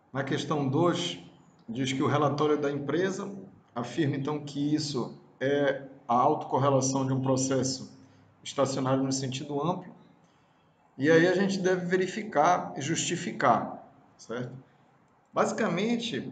Na questão 2, diz que o relatório da empresa afirma então que isso é a autocorrelação de um processo estacionário no sentido amplo, e aí a gente deve verificar e justificar, certo? Basicamente,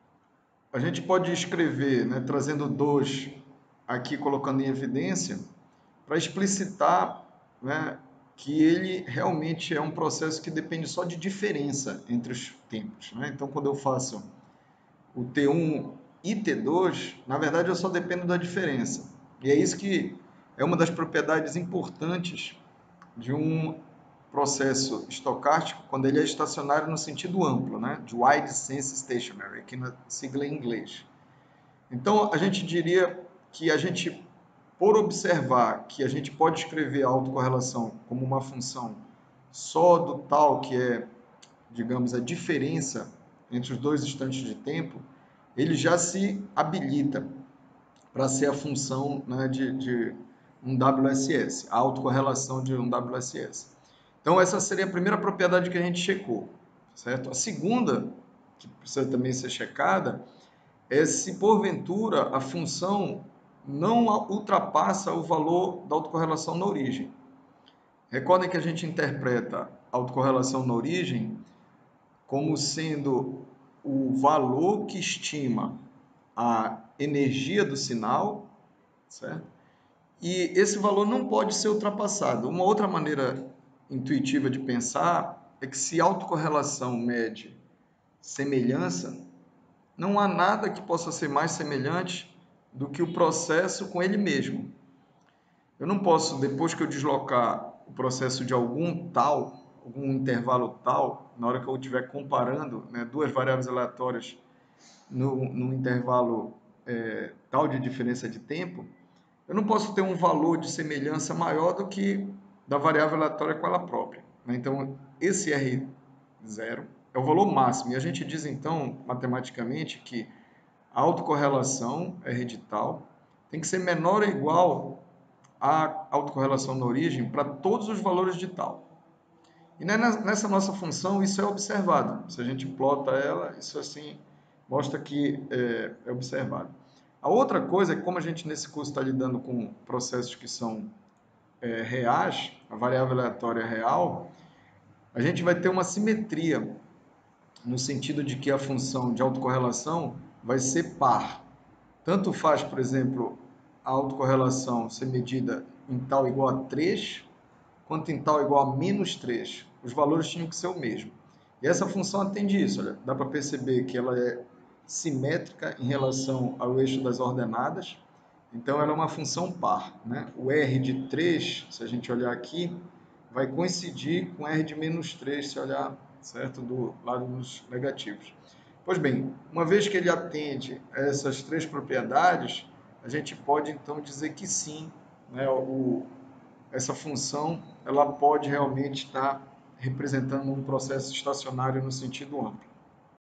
a gente pode escrever, né, trazendo dois aqui, colocando em evidência, para explicitar, né, que ele realmente é um processo que depende só de diferença entre os tempos, né? Então, quando eu faço o T1 e T2, na verdade eu só dependo da diferença. E é isso que é uma das propriedades importantes de um processo estocástico quando ele é estacionário no sentido amplo, né? De wide sense stationary, aqui na sigla em inglês. Então, a gente diria que a gente, por observar que a gente pode escrever a autocorrelação como uma função só do tal que é, digamos, a diferença entre os dois instantes de tempo, ele já se habilita para ser a função, né, de um WSS, a autocorrelação de um WSS. Então, essa seria a primeira propriedade que a gente checou, certo? A segunda, que precisa também ser checada, é se porventura a função não ultrapassa o valor da autocorrelação na origem. Recordem que a gente interpreta a autocorrelação na origem como sendo o valor que estima a energia do sinal, certo? E esse valor não pode ser ultrapassado. Uma outra maneira intuitiva de pensar é que se a autocorrelação mede semelhança, não há nada que possa ser mais semelhante do que o processo com ele mesmo. Eu não posso, depois que eu deslocar o processo de algum tal, algum intervalo tal, na hora que eu estiver comparando, né, duas variáveis aleatórias no intervalo tal de diferença de tempo, eu não posso ter um valor de semelhança maior do que da variável aleatória com ela própria, né? Então, esse R0 é o valor máximo. E a gente diz, então, matematicamente, que a autocorrelação R de tal tem que ser menor ou igual à autocorrelação na origem para todos os valores de tal. E nessa nossa função isso é observado. Se a gente plota ela, isso assim mostra que é observado. A outra coisa é que como a gente nesse curso está lidando com processos que são reais, a variável aleatória é real, a gente vai ter uma simetria no sentido de que a função de autocorrelação vai ser par. Tanto faz, por exemplo, a autocorrelação ser medida em tal igual a 3, quanto em tal igual a menos 3. Os valores tinham que ser o mesmo. E essa função atende isso. Olha, dá para perceber que ela é simétrica em relação ao eixo das ordenadas. Então, ela é uma função par, né? O R de 3, se a gente olhar aqui, vai coincidir com R de menos 3, se olhar, certo, do lado dos negativos. Pois bem, uma vez que ele atende a essas três propriedades, a gente pode então dizer que sim, né, essa função ela pode realmente estar representando um processo estacionário no sentido amplo.